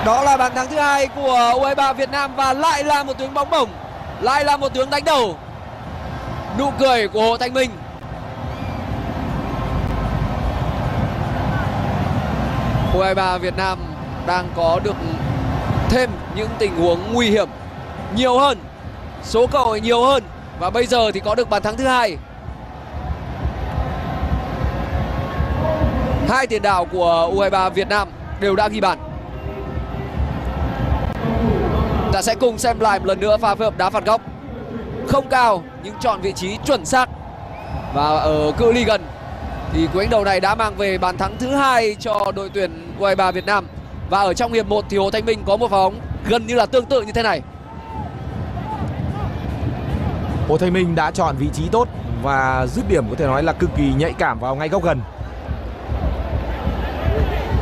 Đó là bàn thắng thứ hai của U23 Việt Nam và lại là một tiếng bóng bổng, lại là một tiếng đánh đầu. Nụ cười của Hồ Thanh Minh. U23 Việt Nam đang có được thêm những tình huống nguy hiểm nhiều hơn, số cơ hội nhiều hơn và bây giờ thì có được bàn thắng thứ hai. Hai tiền đạo của U23 Việt Nam đều đã ghi bàn. Ta sẽ cùng xem lại một lần nữa pha phối hợp đá phạt góc không cao nhưng chọn vị trí chuẩn xác và ở cự ly gần thì cú đánh đầu này đã mang về bàn thắng thứ hai cho đội tuyển U23 Việt Nam. Và ở trong hiệp 1 thì Hồ Thanh Minh có một pha bóng gần như là tương tự như thế này. Hồ Thanh Minh đã chọn vị trí tốt và dứt điểm có thể nói là cực kỳ nhạy cảm vào ngay góc gần.